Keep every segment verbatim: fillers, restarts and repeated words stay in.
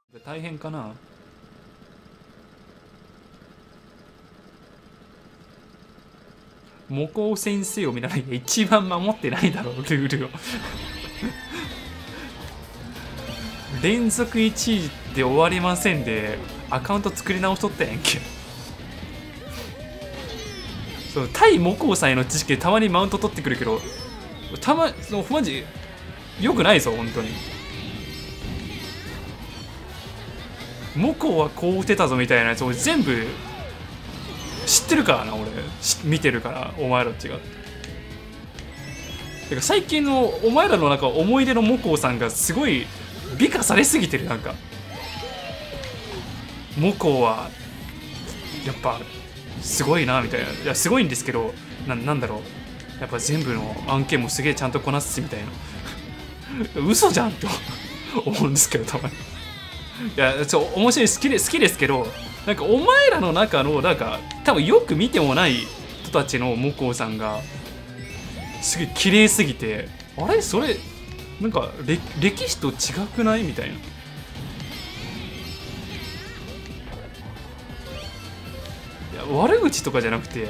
大変かな。模倣先生を見らないが一番守ってないだろう、ルールを連続いちいで終わりませんでアカウント作り直しとったやんけ。そう対模倣さんへの知識でたまにマウント取ってくるけど、たまそのマジよくないぞ本当に。モコはこう打てたぞみたいなやつを全部知ってるからな、俺見てるから。お前らと違う。てか最近のお前らの中思い出のモコさんがすごい美化されすぎてる。なんかモコはやっぱすごいなみたいな。いやすごいんですけど な, なんだろうやっぱ全部の案件もすげえちゃんとこなすしみたいな嘘じゃんと思うんですけどたまに。いやちょ面白い好きで好きですけど、なんかお前らの中のなんか多分よく見てもない人たちのモコさんがすげえ綺麗すぎて、あれそれなんか歴史と違くないみたいな。いや悪口とかじゃなくて、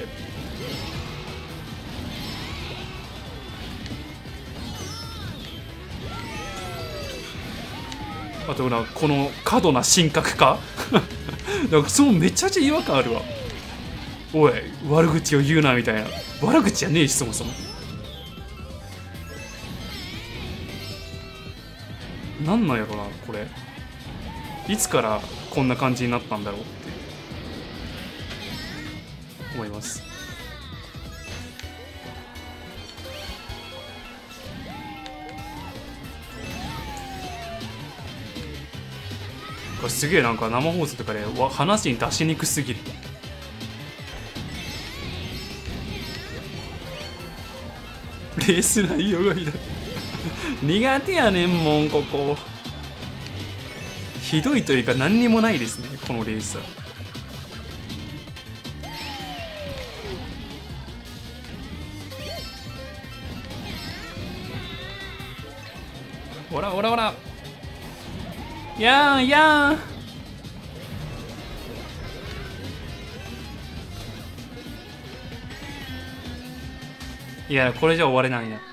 あとなこの過度な神格化なんかそうめちゃめちゃ違和感あるわ。おい悪口を言うなみたいな。悪口じゃねえしそもそも。なんなんやろなこれ。いつからこんな感じになったんだろうって思います。これすげえなんか生放送とかで話に出しにくすぎる。レース内容がひどい苦手やねんもんここ。ひどいというか何にもないですねこのレースは。ほらほらほらやーやー。いやこれじゃ終われないな。